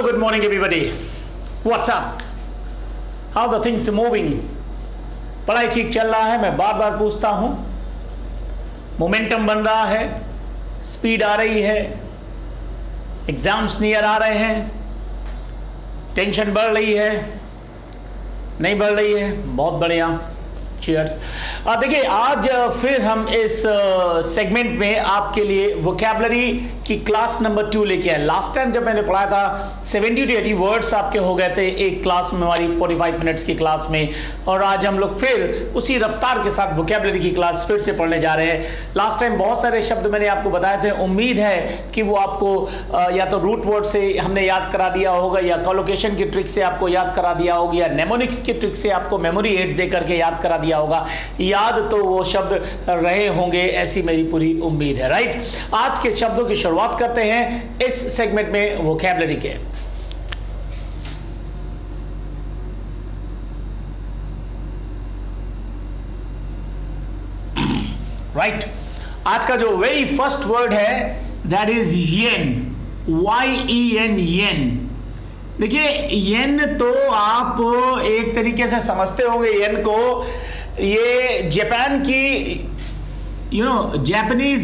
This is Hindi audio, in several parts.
good morning everybody. What's up? How the things moving? पढ़ाई ठीक चल रहा है? मैं बार बार पूछता हूँ. मोमेंटम बन रहा है, स्पीड आ रही है, एग्जाम्स नियर आ रहे हैं, टेंशन बढ़ रही है, नहीं बढ़ रही है? बहुत बढ़िया. चीयर्स. देखिए, आज फिर हम इस सेगमेंट में आपके लिए वोकैबुलरी की क्लास नंबर 2 लेके आए. लास्ट टाइम जब मैंने पढ़ाया था 70 to 80 वर्ड्स आपके हो गए थे एक क्लास में, हमारी 45 मिनट्स की क्लास में, और आज हम लोग फिर उसी रफ्तार के साथ वोकैबुलरी की क्लास फिर से पढ़ने जा रहे हैं. लास्ट टाइम बहुत सारे शब्द मैंने आपको बताए थे. उम्मीद है कि वो आपको या तो रूट वर्ड से हमने याद करा दिया होगा, या कोलोकेशन की ट्रिक से आपको याद करा दिया होगा, या नेमोनिक्स की ट्रिक से आपको मेमोरी एड्स दे करके याद करा दिया होगा. याद तो वो शब्द रहे होंगे, ऐसी मेरी पूरी उम्मीद है. राइट. आज के शब्दों की शुरुआत करते हैं इस सेगमेंट में वोकैबुलरी के. राइट. आज का जो वेरी फर्स्ट वर्ड है that is yen. YEN, yen. देखिए, येन तो आप एक तरीके से समझते होंगे. येन को ये जापान की जापानीज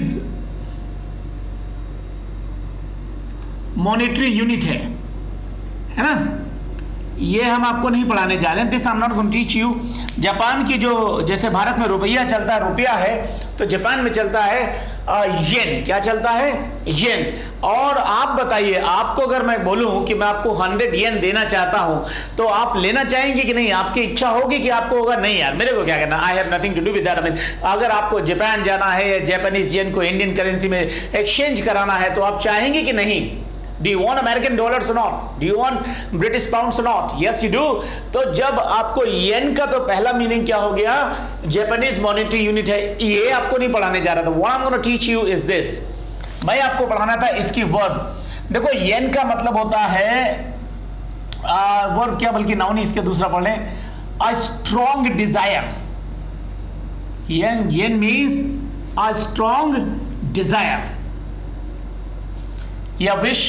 मॉनेटरी यूनिट है ना. ये हम आपको नहीं पढ़ाने जा रहे हैं. This I am not going to teach you. Japan की जो, जैसे भारत में रुपया चलता है, रुपया है, तो जापान में चलता है येन. क्या चलता है? येन. और आप बताइए, आपको अगर मैं बोलूं कि मैं आपको 100 येन देना चाहता हूं, तो आप लेना चाहेंगे कि नहीं? आपकी इच्छा होगी कि आपको होगा नहीं यार मेरे को क्या करना, I have nothing to do with that. I mean, अगर आपको जापान जाना है या जापानीज येन को इंडियन करेंसी में एक्सचेंज कराना है, तो आप चाहेंगे कि नहीं? Do you want American dollars or not? Do you want British pounds or not? Yes, you do. तो जब आपको येन का तो पहला मीनिंग क्या हो गया? जापानीज मॉनेटरी यूनिट है. ये आपको नहीं पढ़ाने जा रहा था. What I'm going to teach you is this. मैं आपको पढ़ाना था इसकी वर्ब. देखो, येन का मतलब होता है वर्ब क्या, बल्कि नाउन ही इसके दूसरा पढ़ लें. A strong desire. Yen means a strong desire. या wish,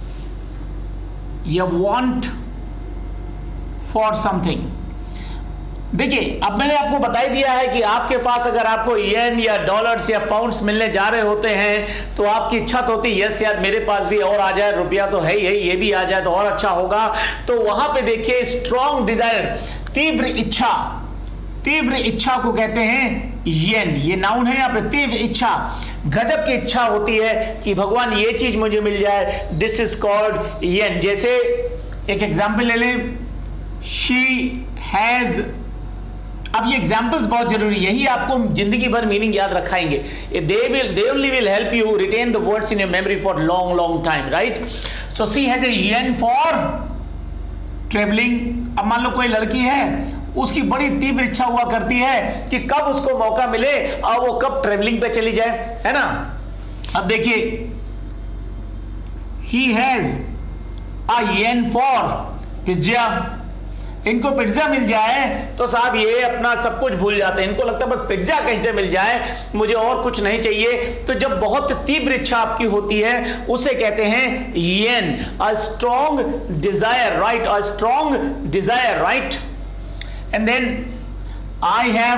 या want for something. देखिए, अब मैंने आपको बता ही दिया है कि आपके पास अगर आपको येन या डॉलर्स या पाउंड्स मिलने जा रहे होते हैं, तो आपकी इच्छा तो होती है यस यार मेरे पास भी और आ जाए, रुपया तो है ही, ये भी आ जाए तो और अच्छा होगा. तो वहां पे देखिए, स्ट्रॉन्ग डिजायर, तीव्र इच्छा. तीव्र इच्छा को कहते हैं येन. ये नाउन है यहाँ पे. तीव्र इच्छा, गजब की इच्छा होती है कि भगवान ये चीज मुझे मिल जाए. This is called yen. जैसे एक एग्जाम्पल ले लें, शी हैज. अब ये एग्जाम्पल्स बहुत जरूरी, यही आपको जिंदगी भर मीनिंग याद रखाएंगे. they only will help you retain the words in your memory for long time, right? So she has a yen for traveling. अब मान लो कोई लड़की है, उसकी बड़ी तीव्र इच्छा हुआ करती है कि कब उसको मौका मिले और वो कब ट्रेवलिंग पे चली जाए, है ना. अब देखिए, he has a yen for pizza. इनको पिज्जा मिल जाए तो साहब ये अपना सब कुछ भूल जाते हैं. इनको लगता है बस पिज्जा कैसे मिल जाए, मुझे और कुछ नहीं चाहिए. तो जब बहुत तीव्र इच्छा आपकी होती है, उसे कहते हैं yen. A strong desire, right. A strong desire, right. And then I have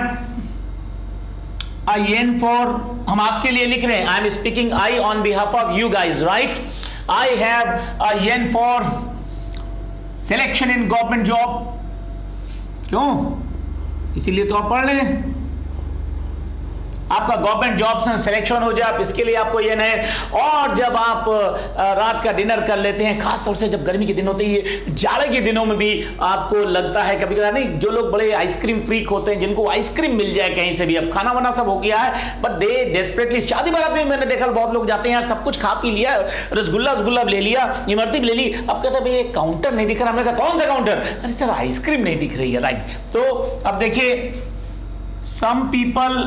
a yen for, हम आपके लिए लिख रहे हैं, I am speaking I on behalf of you guys, right? I have a yen for selection in government job. क्यों? इसीलिए तो आप पढ़ लें. आपका गवर्नमेंट जॉब्स में सिलेक्शन हो जाए, आप इसके लिए आपको येन है. और जब आप रात का डिनर कर लेते हैं, खासतौर से जब गर्मी के दिन होते हैं, जाड़े के दिनों में भी आपको लगता है कभी कभी, नहीं, जो लोग बड़े आइसक्रीम फ्रीक होते हैं, जिनको आइसक्रीम मिल जाए कहीं से भी, अब खाना वाना सब हो गया है, बट दे डेस्परेटली, शादी बारात में मैंने देखा बहुत लोग जाते हैं यार, सब कुछ खा पी लिया, रसगुल्ला ले लिया, इमरती भी ले ली, अब कहते हैं भाई काउंटर नहीं दिख रहा. हमने कहा कौन सा काउंटर? अरे सर आइसक्रीम नहीं दिख रही है, राइट. तो अब देखिए, some people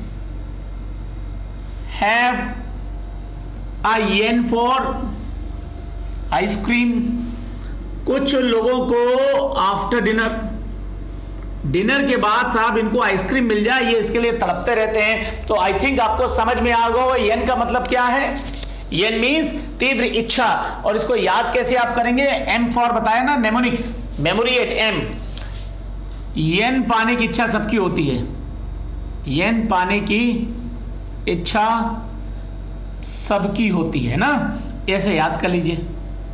have a yen for ice cream. कुछ लोगों को आफ्टर डिनर के बाद साहब इनको आइसक्रीम मिल जाए, ये इसके लिए तड़पते रहते हैं. तो आई थिंक आपको समझ में आ गया येन का मतलब क्या है. यन मीन्स तीव्र इच्छा। और इसको याद कैसे आप करेंगे? एम फॉर बताया ना, mnemonics, memory at M. Yen पाने की इच्छा सबकी होती है, यन पाने की इच्छा सबकी होती है ना, ऐसे याद कर लीजिए।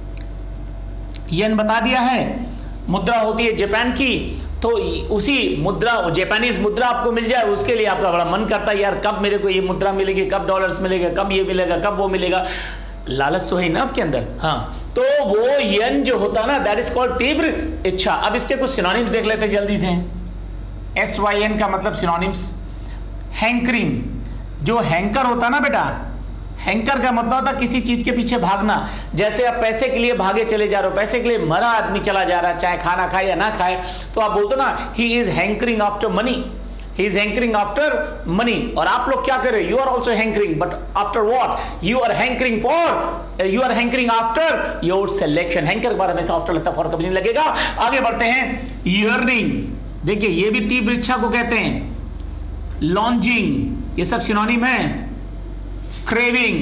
यन बता दिया है, मुद्रा होती है जापान की, तो उसी मुद्रा, जापानीज मुद्रा आपको मिल जाए, उसके लिए आपका बड़ा मन करता है, यार कब मेरे को ये मुद्रा मिलेगी, कब डॉलर्स मिलेगा, कब ये मिलेगा, कब वो मिलेगा, लालच तो है ना आपके अंदर। हाँ, तो वो यन जो होता है ना, दैट इज कॉल्ड तीव्र इच्छा। अब इसके कुछ सिनोनिम्स देख लेते हैं जल्दी से। SYN का मतलब सिनोनिम्स, हैंकरिंग, जो हैंकर होता है ना बेटा, हैंकर का मतलब होता है किसी चीज के पीछे भागना। जैसे आप पैसे के लिए भागे चले जा रहे हो, पैसे के लिए मरा आदमी चला जा रहा है, चाहे खाना खाए या ना खाए, तो आप बोलते ना he is hankering after money, he is hankering after money. और आप लोग क्या कर रहे हो? You are also hankering, but after what? You are hankering for, you are hankering after your selection. Hanker के बाद हमेशा आफ्टर लगता, फॉर कभी नहीं लगेगा। आगे बढ़ते हैं, यर्निंग, देखिए ये भी तीव्र इच्छा को कहते हैं। लॉन्जिंग, ये सब सिनोनिम है। क्रेविंग,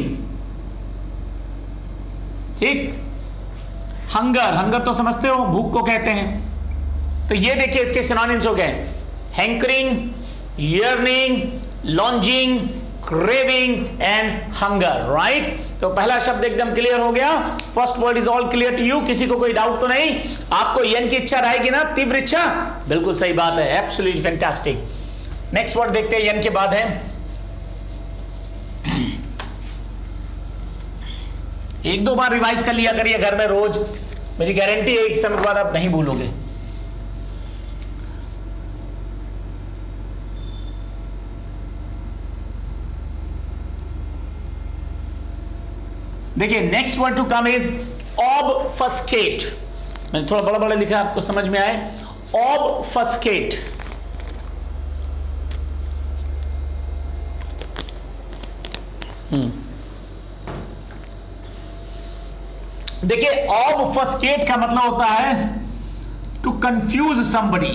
ठीक। हंगर, हंगर तो समझते हो, भूख को कहते हैं। तो ये देखिए इसके सिनोनिम्स हो गए, hankering, yearning, longing, craving and hunger, right. तो पहला शब्द एकदम क्लियर हो गया, first word is all clear to you. किसी को कोई डाउट तो नहीं? आपको यन की इच्छा रहेगी ना, तीव्र इच्छा? बिल्कुल सही बात है, एब्सोल्युटली फैंटास्टिक। नेक्स्ट वर्ड देखते हैं, यन के बाद है, एक दो बार रिवाइज कर लिया करिए घर में रोज, मेरी गारंटी है एक समय के बाद आप नहीं भूलोगे। देखिए next word to come is obfuscate. मैंने थोड़ा बड़ा बड़ा लिखा, आपको समझ में आए। ऑबफस्केट, देखिए ऑबफस्केट का मतलब होता है टू कंफ्यूज समबडी।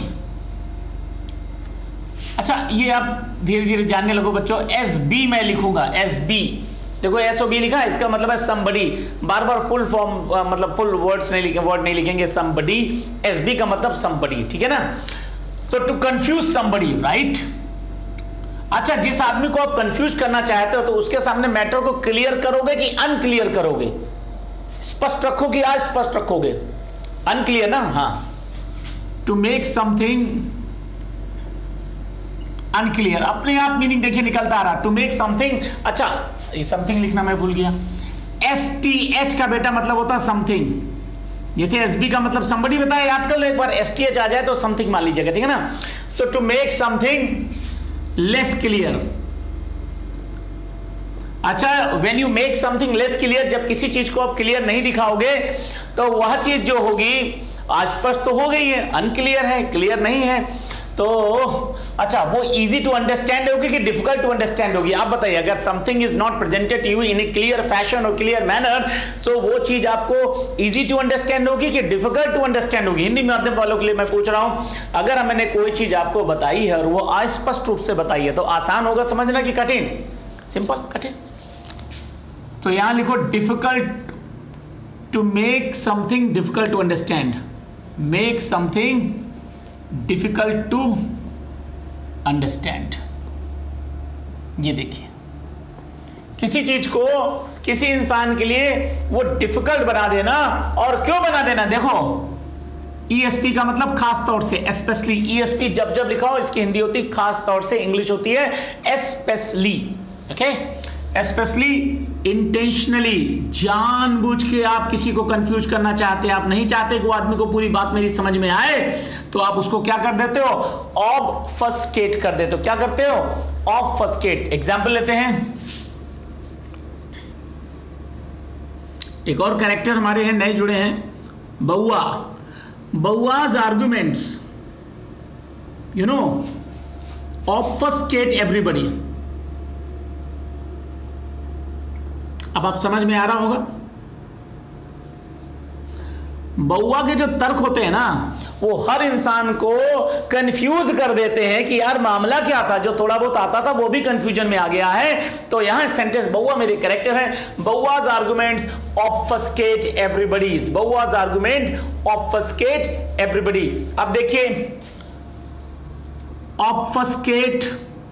अच्छा, ये आप धीरे धीरे जानने लगो बच्चों। SB मैं लिखूंगा, SB, देखो SOB लिखा है, इसका मतलब है somebody। बार बार फुल फॉर्म मतलब फुल वर्ड्स नहीं लिखे, वर्ड नहीं लिखेंगे, somebody। SB का मतलब somebody, ठीक है ना। तो टू कंफ्यूज somebody, राइट। अच्छा, जिस आदमी को आप कंफ्यूज करना चाहते हो तो उसके सामने मैटर को क्लियर करोगे कि अनक्लियर करोगे? स्पष्ट रखोगे या स्पष्ट रखोगे? अनक्लियर ना, हाँ। टू मेक समथिंग अनक्लियर, अपने आप मीनिंग देखिए निकलता आ रहा, टू मेक समथिंग। अच्छा, ये समथिंग लिखना मैं भूल गया। STH का बेटा मतलब होता है समथिंग, जैसे SB का मतलब somebody बताया, याद कर लो एक बार। STH आ जाए तो समथिंग मान लीजिएगा, ठीक है ना। तो to make something less clear. अच्छा, when you make something less clear, जब किसी चीज को आप क्लियर नहीं दिखाओगे तो वह चीज जो होगी अस्पष्ट तो हो गई है, अनक्लियर है, क्लियर नहीं है। तो अच्छा, वो इजी टू अंडरस्टैंड होगी कि डिफिकल्ट टू अंडरस्टैंड होगी? आप बताइए। अगर something is not presented you in a clear fashion और क्लियर मैनर, तो वो चीज आपको इजी टू अंडरस्टैंड होगी कि डिफिकल्ट टू अंडरस्टैंड होगी? हिंदी माध्यम वालों के लिए मैं पूछ रहा हूं, अगर मैंने कोई चीज आपको बताई है और वो अस्पष्ट रूप से बताई है, तो आसान होगा समझना कि कठिन? सिंपल, कठिन। तो यहां लिखो difficult, to make something difficult to understand, make something difficult to understand. ये देखिए, किसी चीज को किसी इंसान के लिए वो डिफिकल्ट बना देना। और क्यों बना देना? देखो, ESP का मतलब खास तौर से, स्पेशली। ESP जब जब लिखा हो, इसकी हिंदी होती खास तौर से, इंग्लिश होती है स्पेशली, ओके। स्पेशली, इंटेंशनली, जानबूझ के आप किसी को कंफ्यूज करना चाहते हैं, आप नहीं चाहते कि वो आदमी को पूरी बात मेरी समझ में आए, तो आप उसको क्या कर देते हो? ऑबफस्केट कर देते हो। क्या करते हो? ऑबफस्केट। एग्जाम्पल लेते हैं, एक और कैरेक्टर हमारे हैं, नए जुड़े हैं, Baua. Baua's arguments, you know, obfuscate everybody. अब आप समझ में आ रहा होगा, बउआ के जो तर्क होते हैं ना, वो हर इंसान को कंफ्यूज कर देते हैं कि यार मामला क्या था, जो थोड़ा बहुत आता था वो भी कंफ्यूजन में आ गया है। तो यहां सेंटेंस बउआ मेरे कैरेक्टर है, Baua's arguments obfuscate everybody's, Baua's argument obfuscate everybody. अब देखिए ऑब्फस्केट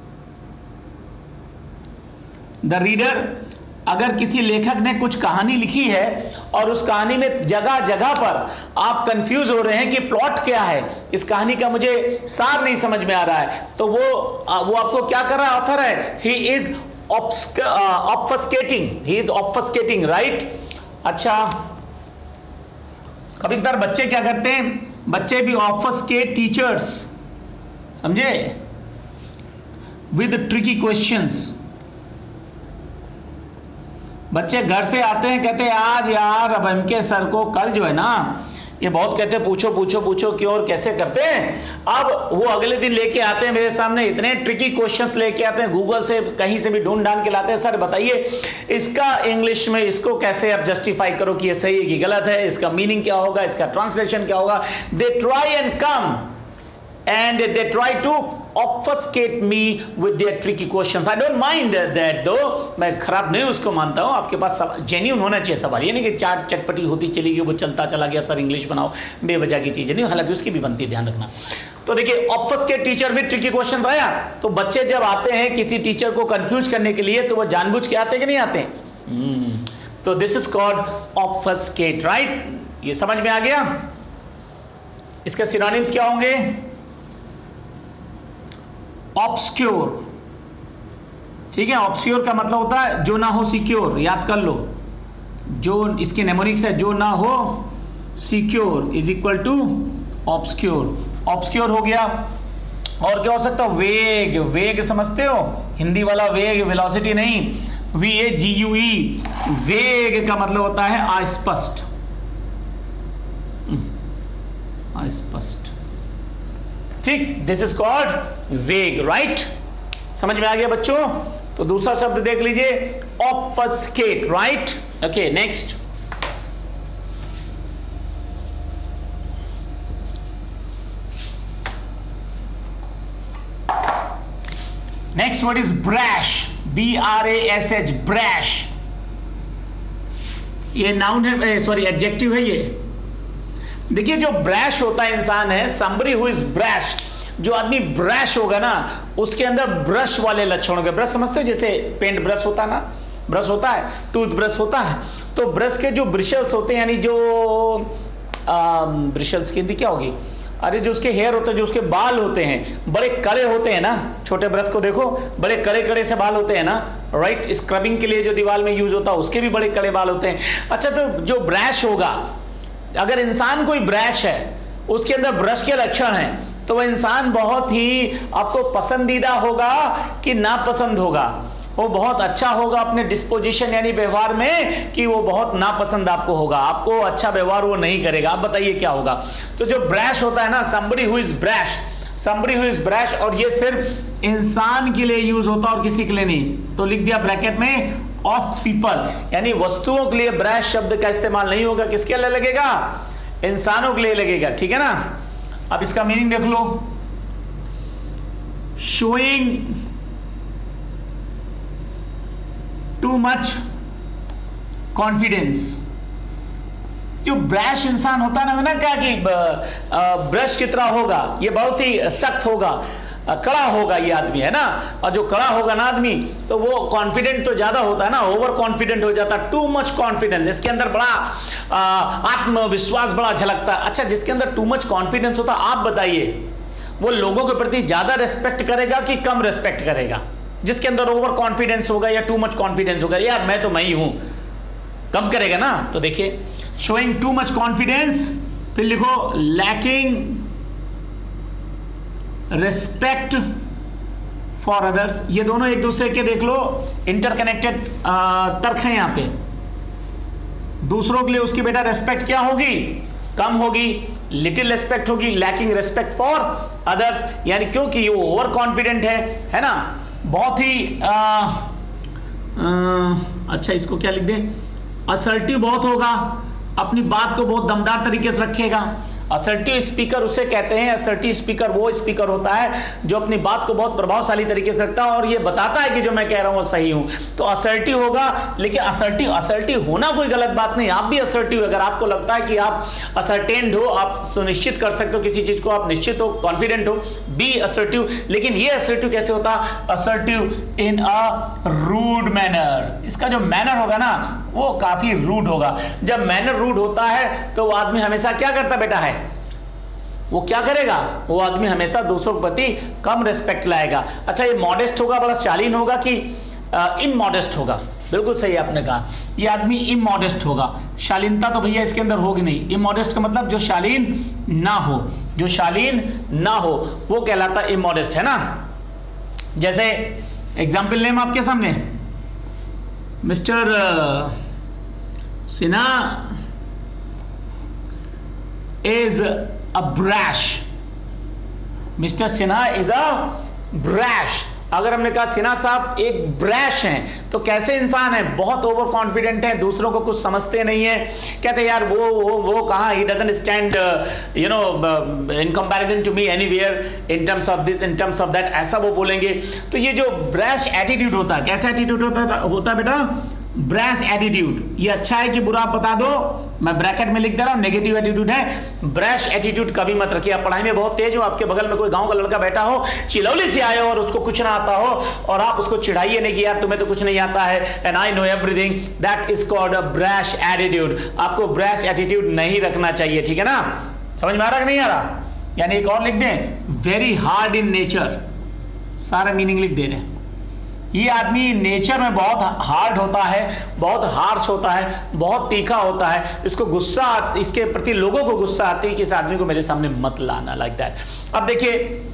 द रीडर, अगर किसी लेखक ने कुछ कहानी लिखी है और उस कहानी में जगह जगह पर आप कंफ्यूज हो रहे हैं कि प्लॉट क्या है, इस कहानी का मुझे सार नहीं समझ में आ रहा है, तो वो आपको क्या कर रहा है, ऑथर है, he is obfuscating, he is obfuscating, right. अच्छा, कभी कभार बच्चे क्या करते हैं, बच्चे भी ऑब्फस्केट टीचर्स, समझे, विद ट्रिकी क्वेश्चंस। बच्चे घर से आते हैं, कहते हैं आज यार अब एमके सर को कल जो है ना ये बहुत कहते हैं पूछो पूछो पूछो क्यों और कैसे करते हैं। अब वो अगले दिन लेके आते हैं मेरे सामने, इतने ट्रिकी क्वेश्चंस लेके आते हैं, गूगल से कहीं से भी ढूंढ ढांड के लाते हैं, सर बताइए इसका इंग्लिश में इसको कैसे आप जस्टिफाई करो कि ये सही है कि गलत है, इसका मीनिंग क्या होगा, इसका ट्रांसलेशन क्या होगा। They try and come and they try to obfuscate me with their tricky questions. I don't mind that though, मैं खराब नहीं उसको मानता हूँ, आपके पास जेन्युइन होना चाहिए सवाल, ये नहीं कि चाट चटपटी होती चली गई, वो चलता चला गया, सर इंग्लिश बनाओ, बेवजह की चीज़ें नहीं, हालांकि उसकी भी बनती है, ध्यान रखना। तो देखिए ऑब्फस्केट टीचर में ट्रिकी क्वेश्चंस आया, तो बच्चे जब आते हैं किसी टीचर को कंफ्यूज करने के लिए तो वो जानबूझ के आते हैं कि नहीं आते हैं, तो this is called obfuscate, right. ये समझ में आ गया। इसके सिनोनिम्स क्या होंगे, ऑब्सक्योर, ठीक है, ऑब्सक्योर का मतलब होता है जो ना हो सिक्योर, याद कर लो, जो इसके नेमोनिक्स है जो ना हो secure is equal to obscure, obscure हो गया। और क्या हो सकता है, वेग, वेग समझते हो, हिंदी वाला वेग, वेलोसिटी नहीं, VAGUE, वेग का मतलब होता है अस्पष्ट, अस्पष्ट, ठीक, this is called vague, right. समझ में आ गया बच्चों। तो दूसरा शब्द देख लीजिए obfuscate, right. Okay, next, next word is brash, BRASH, brash. ये नाउन है, सॉरी एडजेक्टिव है ये। देखिए जो ब्रैश होता है इंसान है, somebody who is brash, जो आदमी ब्रश होगा ना उसके अंदर ब्रश वाले लक्षण होंगे। ब्रश समझते हो, जैसे पेंट ब्रश होता है ना, ब्रश होता है, टूथ ब्रश होता है, तो ब्रश के जो ब्रिशल्स होते हैं, यानी जो ब्रिशल्स की हिंदी क्या होगी, अरे जो उसके हेयर होते हैं, जो उसके बाल होते हैं बड़े कड़े होते हैं ना, छोटे ब्रश को देखो बड़े कड़े कड़े से बाल होते हैं ना, राइट। स्क्रबिंग के लिए जो दीवार में यूज होता है उसके भी बड़े कड़े बाल होते हैं। अच्छा, तो जो ब्रश होगा, अगर इंसान कोई ब्रश है, उसके अंदर ब्रश के लक्षण हैं, तो वह इंसान बहुत ही आपको पसंदीदा होगा कि नापसंद होगा, वो बहुत अच्छा होगा अपने डिस्पोजिशन यानी व्यवहार में, कि वो बहुत नापसंद आपको होगा, आपको अच्छा व्यवहार वो नहीं करेगा। आप बताइए क्या होगा। तो जो ब्रश होता है ना, somebody who is brash, somebody who is brash, और ये सिर्फ इंसान के लिए यूज होता और किसी के लिए नहीं। तो लिख दिया ब्रैकेट में ऑफ पीपल, यानी वस्तुओं के लिए ब्रश शब्द का इस्तेमाल नहीं होगा, किसके लिए लगेगा, इंसानों के लिए लगेगा, ठीक है ना। अब इसका मीनिंग देख लो, शोइंग टू मच कॉन्फिडेंस। जो ब्रश इंसान होता है ना, क्या कि ब्रश की तरह होगा, ये बहुत ही सख्त होगा, कड़ा होगा ये आदमी, है ना। और जो कड़ा होगा ना आदमी, तो वो कॉन्फिडेंट तो ज्यादा होता है ना, ओवर कॉन्फिडेंट हो जाता है, टू मच कॉन्फिडेंस, इसके अंदर बड़ा आत्मविश्वास बड़ा झलकता है। अच्छा, जिसके अंदर टू मच कॉन्फिडेंस होता है, आप बताइए वो लोगों के प्रति ज्यादा रेस्पेक्ट करेगा कि कम रेस्पेक्ट करेगा? जिसके अंदर ओवर कॉन्फिडेंस होगा या टू मच कॉन्फिडेंस होगा, यार मैं तो मैं ही हूं, कम करेगा ना। तो देखिए, शोइंग टू मच कॉन्फिडेंस, फिर लिखो लैकिंग रिस्पेक्ट फॉर अदर्स। ये दोनों एक दूसरे के देख लो इंटरकनेक्टेड तर्क हैं यहाँ पे। दूसरों के लिए उसकी बेटा रेस्पेक्ट क्या होगी, कम होगी, लिटिल रेस्पेक्ट होगी, लैकिंग रेस्पेक्ट फॉर अदर्स, यानी क्योंकि वो ओवर कॉन्फिडेंट है ना, बहुत ही अच्छा इसको क्या लिख दें, असर्टिव बहुत होगा, अपनी बात को बहुत दमदार तरीके से रखेगा, असर्टिव स्पीकर उसे कहते हैं, असर्टिव स्पीकर वो स्पीकर होता है जो अपनी बात को बहुत प्रभावशाली तरीके से रखता है और ये बताता है कि जो मैं कह रहा हूं वो सही हूं। तो असर्टिव होगा, लेकिन असर्टिव होना कोई गलत बात नहीं, आप भी असर्टिव, अगर आपको लगता है कि आप असर्टेन्ड हो, आप सुनिश्चित कर सकते हो किसी चीज को, आप निश्चित हो, कॉन्फिडेंट हो, बी असर्टिव। लेकिन ये असर्टिव कैसे होता है? Assertive in a rude manner. इसका जो मैनर होगा ना वो काफी रूड होगा। जब मैनर रूड होता है तो वो आदमी हमेशा क्या करता बेटा है, वो क्या करेगा, वो आदमी हमेशा दूसरों के प्रति कम रिस्पेक्ट लाएगा। अच्छा, ये मॉडेस्ट होगा, बड़ा शालीन होगा कि इमॉडेस्ट होगा? बिल्कुल सही आपने कहा, ये आदमी इमॉडेस्ट होगा। शालीनता तो भैया इसके अंदर होगी नहीं। इमॉडेस्ट का मतलब जो शालीन ना हो, जो शालीन ना हो वो कहलाता इमॉडेस्ट, है ना। जैसे एग्जाम्पल नेम आपके सामने, mister Sinha is a brash. Mister Sinha is a brash. अगर हमने कहा सिन्हा साहब एक ब्रैश हैं, तो कैसे इंसान है? बहुत ओवर कॉन्फिडेंट है, दूसरों को कुछ समझते नहीं है, कहते यार वो कहाँ, he doesn't stand you know in comparison to me anywhere in terms of this, in terms of that, ऐसा वो बोलेंगे। तो ये जो ब्रैश एटीट्यूड होता है, कैसा एटीट्यूड होता है बेटा? Brash attitude. ये अच्छा है कि बुरा आप बता दो, मैं ब्रैकेट में लिख दे रहा हूं, नेगेटिव एटीट्यूड है। ब्रैश एटीट्यूड कभी मत रखिए। आप पढ़ाई में बहुत तेज हो, आपके बगल में कोई गांव का लड़का बैठा हो, चिलौली से आए हो और उसको कुछ ना आता हो, और आप उसको चिढ़ाइए नहीं कि यार तुम्हें तो कुछ नहीं आता है, and I know everything, that is called a brash attitude. आपको ब्रैश एटीट्यूड नहीं रखना चाहिए, ठीक है ना। समझ में आ रहा कि नहीं आ रहा? यानी एक और लिख दें, वेरी हार्ड इन नेचर, सारा मीनिंग लिख दे रहे हैं। ये आदमी नेचर में बहुत हार्ड होता है, बहुत हार्श होता है, बहुत तीखा होता है, इसको गुस्सा, इसके प्रति लोगों को गुस्सा आती है कि इस आदमी को मेरे सामने मत लाना, लाइक दैट। अब देखिए,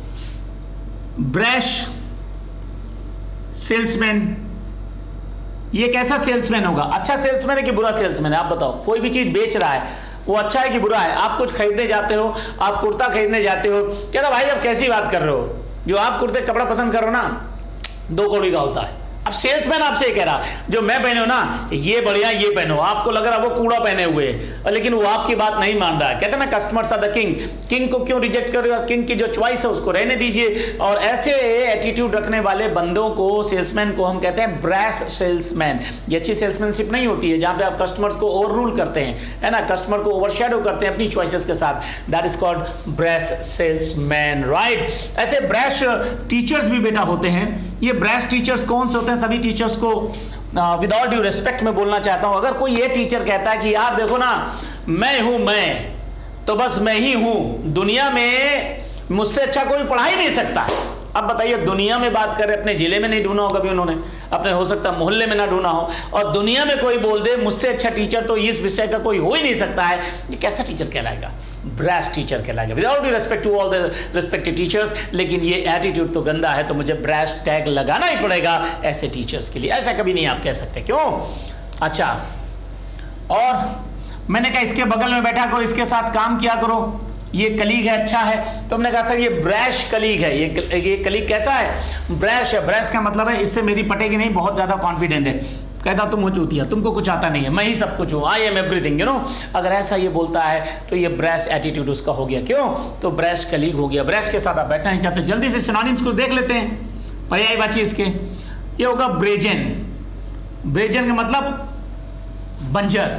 ब्रैश सेल्समैन, ये कैसा सेल्समैन होगा? अच्छा सेल्समैन है कि बुरा सेल्समैन है? आप बताओ। कोई भी चीज बेच रहा है, वो अच्छा है कि बुरा है? आप कुछ खरीदने जाते हो, आप कुर्ता खरीदने जाते हो, कहता भाई आप कैसी बात कर रहे हो, जो आप कुर्ते कपड़ा पसंद कर रहे हो ना 2 कौड़ी का होता है। अब सेल्समैन आपसे कह रहा, जो मैं पहने हो ना ये बढ़िया, ये पहनो, आपको लग रहा वो कूड़ा पहने हुए, लेकिन वो आपकी बात नहीं मान रहा है। कहते ना customers are the king, king को क्यों रिजेक्ट कर रहे हो? किंग की जो चॉइस है उसको रहने दीजिए। और ऐसे एटीट्यूड रखने वाले बंदों को, सेल्समैन को हम कहते हैं ब्रैश सेल्समैन। ये अच्छी सेल्समैनशिप नहीं होती है, जहां पे आप कस्टमर्स को ओवर रूल करते हैं, है ना, कस्टमर को ओवरशैडो करते हैं अपनी चॉइसेस के साथ। That is called brash salesman, right. ऐसे ब्रैश टीचर्स भी बेटा होते हैं। ये ब्रैश टीचर्स कौन से होते हैं? सभी टीचर्स को विदाउट ड्यू रिस्पेक्ट में बोलना चाहता हूं। अगर कोई ये टीचर कहता है कि यार देखो ना, मैं हूं, मैं तो बस मैं ही हूं, दुनिया में मुझसे अच्छा कोई पढ़ा ही नहीं सकता। अब बताइए, दुनिया में बात करें, अपने जिले में नहीं ढूंढा हो कभी उन्होंने, अपने हो सकता मोहल्ले में ना ढूंढा हो, और दुनिया में कोई बोल दे मुझसे अच्छा टीचर तो इस विषय का कोई हो ही नहीं सकता है, ये कैसा टीचर कहलाएगा? ब्रैश टीचर कहलाएगा, without respect to all the respected teachers. लेकिन ये एटीट्यूड तो गंदा है, तो मुझे ब्रैश टैग लगाना ही पड़ेगा ऐसे टीचर्स के लिए। ऐसा कभी नहीं आप कह सकते, क्यों? अच्छा, और मैंने कहा इसके बगल में बैठा करो, इसके साथ काम किया करो, ये कलीग है, अच्छा है। तो हमने कहा सर ये ब्रैश कलीग है, ये कलीग कैसा है? ब्रैश है। ब्रैश का मतलब है इससे मेरी पटेगी नहीं, बहुत ज्यादा कॉन्फिडेंट है, कहता तुम हो चूतिया, तुमको कुछ आता नहीं है, मैं ही सब कुछ हूँ, I am everything, you know. अगर ऐसा ये बोलता है तो ये ब्रैश एटीट्यूड उसका हो गया, क्यों? तो ब्रैश कलीग हो गया। ब्रैश के साथ आप बैठना नहीं चाहते। जल्दी से सिनोनिम्स कुछ देख लेते हैं, पर्यायवाची इसके। ये होगा ब्रेजन। ब्रेजन का मतलब बंजर।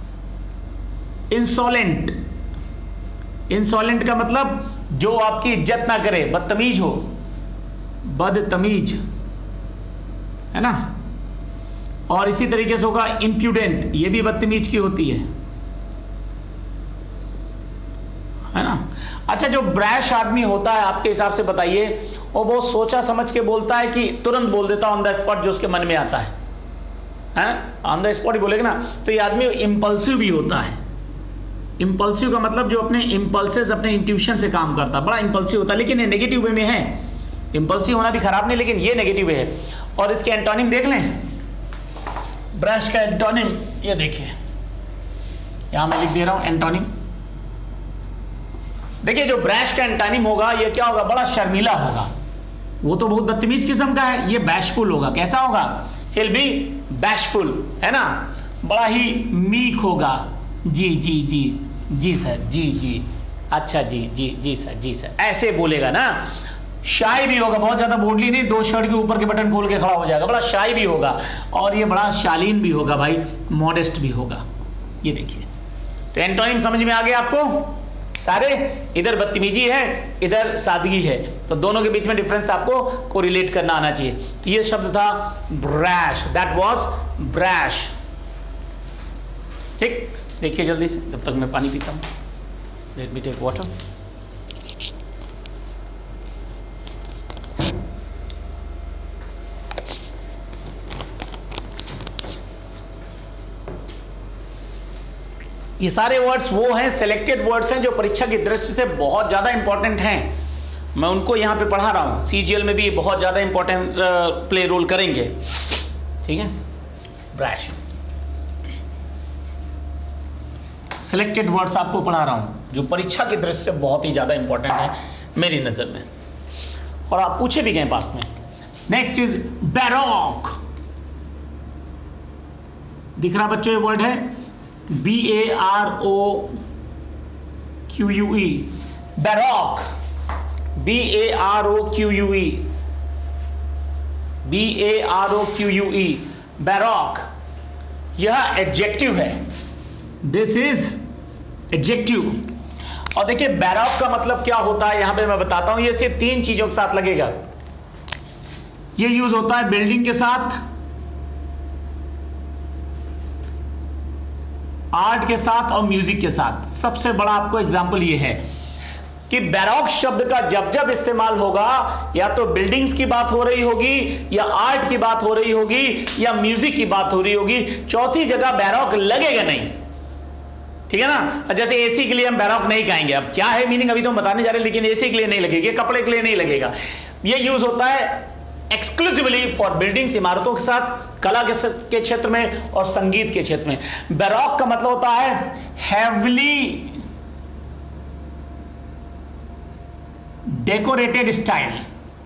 इंसोलेंट, इंसोलेंट का मतलब जो आपकी इज्जत ना करे, बदतमीज हो, बदतमीज, है ना। और इसी तरीके से होगा इम्प्यूडेंट, ये भी बदतमीज की होती है ना। अच्छा, जो ब्रैश आदमी होता है आपके हिसाब से बताइए, वो बहुत सोचा समझ के बोलता है कि तुरंत बोल देता ऑन द स्पॉट जो उसके मन में आता है? ऑन द स्पॉट ही बोलेगा ना। तो ये आदमी इम्पल्सिव भी होता है। इम्पल्सिव का मतलब जो अपने इम्पल्सेस, अपने इंट्यूशन से काम करता, बड़ा इम्पल्सिव होता है, लेकिन ये नेगेटिव वे में है। इम्पल्सिव होना भी खराब नहीं, लेकिन ये नेगेटिव वे है। और इसके एंटोनिम देख लें, ब्रैश का एंटोनिम ये देखिए, यहां मैं लिख दे रहा हूं एंटोनिम। देखिए जो ब्रैश का एंटोनिम होगा ये क्या होगा? बड़ा शर्मीला होगा। वो तो बहुत बदतमीज किस्म का है, ये बैशफुल होगा। कैसा होगा? he'll be bashful, है ना, बड़ा ही मीक होगा। जी जी जी जी सर, जी जी अच्छा जी जी जी सर, जी सर, ऐसे बोलेगा ना। शाय भी होगा, बहुत ज्यादा बोल्डली नहीं, 2 शर्ट के ऊपर के बटन खोल के खड़ा हो जाएगा, बड़ा शाय भी होगा, और ये बड़ा शालीन भी होगा भाई, मॉडेस्ट भी होगा। ये देखिए, तो एंटोनिम समझ में आ गया आपको सारे? इधर बदतमीजी है, इधर सादगी है, तो दोनों के बीच में डिफरेंस आपको कोरिलेट करना आना चाहिए। तो ये शब्द था ब्रैश, दैट वाज ब्रैश। ठीक, देखिए जल्दी से, तब तक मैं पानी पीता हूँ। Let me take water. ये सारे वर्ड्स वो हैं, सेलेक्टेड वर्ड्स हैं जो परीक्षा की दृष्टि से बहुत ज़्यादा इंपॉर्टेंट हैं। मैं उनको यहाँ पे पढ़ा रहा हूँ। सीजीएल में भी बहुत ज़्यादा इंपॉर्टेंट प्ले रोल करेंगे। ठीक है, ब्रैश, सेलेक्टेड वर्ड्स आपको पढ़ा रहा हूँ जो परीक्षा की दृष्टि से बहुत ही ज़्यादा इंपॉर्टेंट है मेरी नज़र में, और आप पूछे भी गए पास्ट में। Next is baroque. दिख रहा बच्चों ये वर्ड है, BAROQUE, baroque, BAROQUE, BAROQUE, baroque. यह एडजेक्टिव है, दिस इज एडजेक्टिव। और देखिए बैरोक का मतलब क्या होता है यहां पे मैं बताता हूं। ये सिर्फ 3 चीजों के साथ लगेगा। ये यूज होता है बिल्डिंग के साथ, आर्ट के साथ और म्यूजिक के साथ। सबसे बड़ा आपको एग्जांपल ये है कि बैरोक शब्द का जब जब इस्तेमाल होगा, या तो बिल्डिंग्स की बात हो रही होगी, या आर्ट की बात हो रही होगी, या म्यूजिक की बात हो रही होगी, चौथी जगह बैरोक लगेगा नहीं। ठीक है ना? जैसे एसी के लिए हम बैरोक नहीं कहेंगे, अब क्या है मीनिंग अभी तो हम बताने जा रहे हैं, लेकिन एसी के लिए नहीं लगेगा, कपड़े के लिए नहीं लगेगा। ये यूज होता है एक्सक्लूसिवली फॉर बिल्डिंग्स, इमारतों के साथ, कला के क्षेत्र में और संगीत के क्षेत्र में। बैरोक का मतलब होता है हैवली डेकोरेटेड स्टाइल।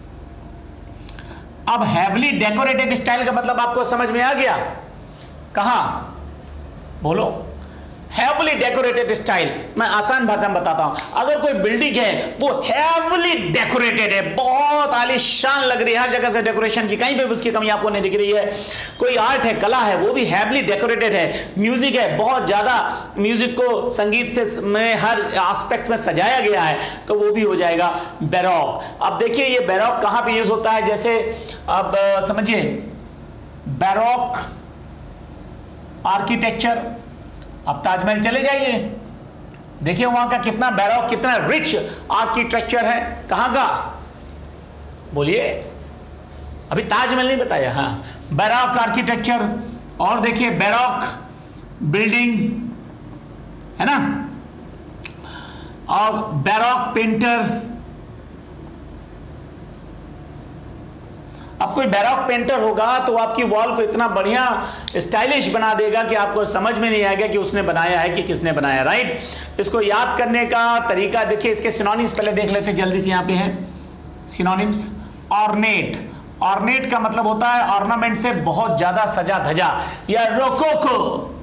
अब हैवली डेकोरेटेड स्टाइल का मतलब आपको समझ में आ गया? कहां बोलो? हैवली डेकोरेटेड स्टाइल, मैं आसान भाषा में बताता हूं। अगर कोई बिल्डिंग है वो हैवली डेकोरेटेड है, बहुत आलीशान लग रही है, हर जगह से डेकोरेशन की, कहीं पे भी उसकी कमी आपको नहीं दिख रही है। कोई आर्ट है, कला है, वो भी हैवली डेकोरेटेड है। म्यूजिक है, बहुत ज्यादा म्यूजिक को संगीत से में हर एस्पेक्ट्स में सजाया गया है, तो वो भी हो जाएगा बैरोक। अब देखिए ये बैरोक कहां पे यूज होता है, जैसे अब समझिए बैरोक आर्किटेक्चर। अब ताजमहल चले जाइए, देखिए वहां का कितना बैरोक, कितना रिच आर्किटेक्चर है। कहां का बोलिए? अभी ताजमहल नहीं बताया। हाँ, बैरोक आर्किटेक्चर, और देखिए बैरोक बिल्डिंग है ना, और बैरोक पेंटर। अब कोई बैरोक पेंटर होगा तो आपकी वॉल को इतना बढ़िया स्टाइलिश बना देगा कि आपको समझ में नहीं आएगा कि उसने बनाया है कि किसने बनाया। राइट? इसको याद करने का तरीका देखिए, इसके सिनोनिम्स पहले देख लेते हैं जल्दी से। यहाँ पे है सिनोनिम्स। ऑर्नेट, ऑर्नेट का मतलब होता है ऑर्नामेंट से बहुत ज्यादा सजा धजा, या रोकोको,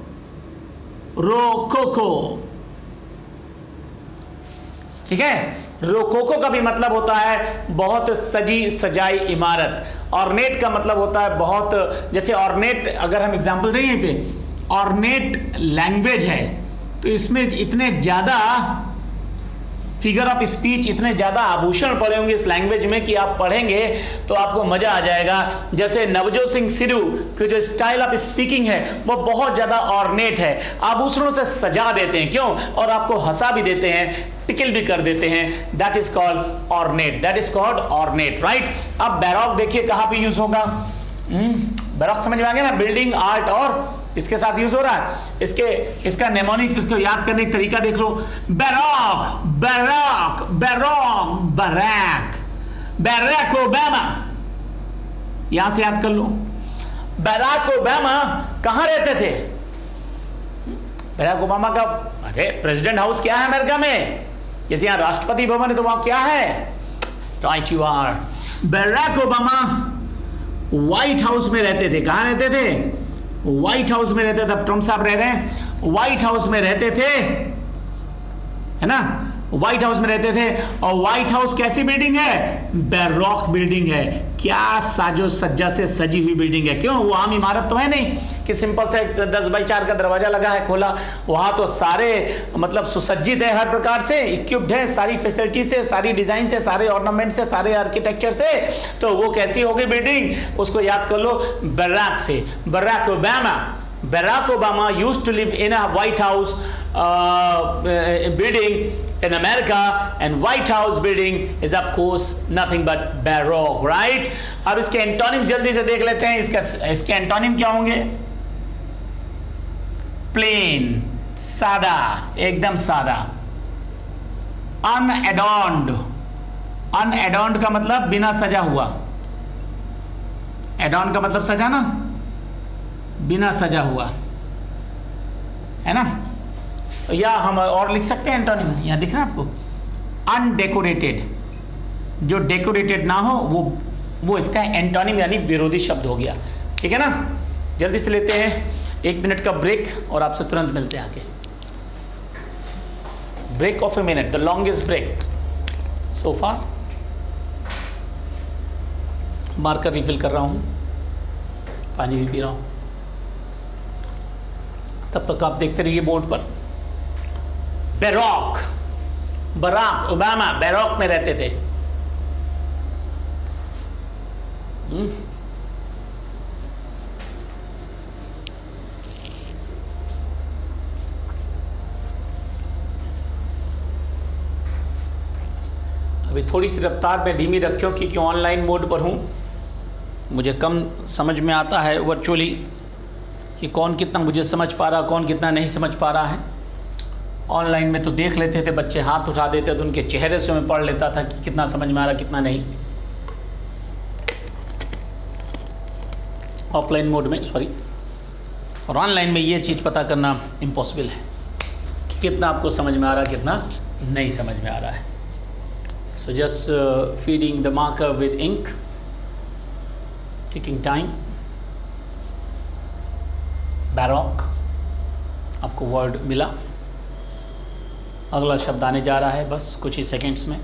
रोकोको। ठीक है, रोकोको का भी मतलब होता है बहुत सजी सजाई इमारत। ऑर्नेट का मतलब होता है बहुत, जैसे ऑर्नेट अगर हम एग्जांपल दें यहीं पे, ऑर्नेट लैंग्वेज है तो इसमें इतने ज्यादा फिगर ऑफ स्पीच, इतने ज्यादा आभूषण पड़े होंगे इस लैंग्वेज में कि आप पढ़ेंगे तो आपको मजा आ जाएगा। जैसे नवजोत सिंह सिद्धू की जो स्टाइल ऑफ स्पीकिंग है वो बहुत ज्यादा ऑर्नेट है, आभूषणों से सजा देते हैं, क्यों, और आपको हंसा भी देते हैं, टिकल भी कर देते हैं। That is called ornate, that is called ornate. Right? अब बैरोक देखिए कहां पे यूज होगा। बैरोक समझ में आ गया ना, बिल्डिंग, आर्ट और इसके साथ यूज हो रहा है। इसका नेमोनिक्स, इसको याद करने का तरीका देख लो। Baroque, baroque, baroque, Barack, Barack Obama, यहां से याद कर लो। बैराक ओबामा कहां रहते थे? बैराक ओबामा का अरे प्रेसिडेंट हाउस क्या है अमेरिका में? जैसे यहां राष्ट्रपति भवन है तो वहां क्या है? Right you are. Barack Obama White House में रहते थे। कहां रहते थे? व्हाइट हाउस में रहते थे। अब ट्रम्प साहब रह रहे हैं व्हाइट हाउस में रहते थे, है ना। व्हाइट हाउस में रहते थे। और व्हाइट हाउस कैसी बिल्डिंग है? बैरोक बिल्डिंग है। क्या साजो सज्जा से सजी हुई बिल्डिंग है। क्यों? वो आम इमारत तो है नहीं कि सिंपल सा 10x4 का दरवाजा लगा है खोला। वहां तो सारे मतलब सुसज्जित है, हर प्रकार से इक्विप्ड है, सारी फैसिलिटी से, सारी डिजाइन से, सारे ऑर्नामेंट से, सारे आर्किटेक्चर से। तो वो कैसी होगी बिल्डिंग? उसको याद कर लो, बैराक से। Barack Obama used to live in a White House building in America, and White House building is of course nothing but baroque, right? अब इसके एंटोनिम्स जल्दी से देख लेते हैं। इसके एंटोनिम क्या होंगे? प्लेन, सादा, एकदम सादा। अनएडॉर्न्ड, अनएडॉर्न्ड का मतलब बिना सजा हुआ। एडॉर्न का मतलब सजाना, बिना सजा हुआ, है ना। या हम और लिख सकते हैं एंटोनिम, यहां दिख रहा है आपको, अनडेकोरेटेड। जो डेकोरेटेड ना हो वो इसका एंटोनिम यानी विरोधी शब्द हो गया। ठीक है ना। जल्दी से लेते हैं 1 मिनट का ब्रेक और आपसे तुरंत मिलते हैं आगे। Break of a minute, the longest break so far. Marker refill कर रहा हूं, पानी भी पी रहा हूं। तब तक आप देखते रहिए बोर्ड पर। बैरोक, बराक ओबामा बैरोक में रहते थे। अभी थोड़ी सी रफ्तार में धीमी रखियो क्योंकि ऑनलाइन मोड पर हूं। मुझे कम समझ में आता है वर्चुअली कि कौन कितना मुझे समझ पा रहा, कौन कितना नहीं समझ पा रहा है। ऑनलाइन में तो देख लेते थे, बच्चे हाथ उठा देते तो उनके चेहरे से मैं पढ़ लेता था कि कितना समझ में आ रहा, कितना नहीं। ऑफलाइन मोड में, सॉरी। और ऑनलाइन में ये चीज़ पता करना इम्पॉसिबल है कि कितना आपको समझ में आ रहा, कितना नहीं समझ में आ रहा है। So just feeding the marker with ink, taking time. Baroque, आपको वर्ड मिला। अगला शब्द आने जा रहा है बस कुछ ही सेकंड्स में।